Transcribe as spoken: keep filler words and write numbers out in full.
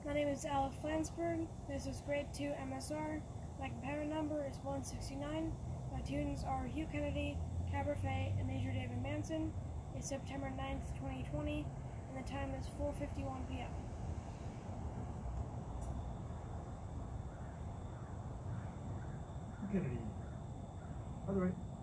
My name is Alec Flansburg. This is grade two M S R. My companion number is one sixty-nine. My students are Hugh Kennedy, Cabar, Feidh, and Major David Manson. It's September ninth, twenty twenty, and the time is four fifty-one p m Kennedy. By the way,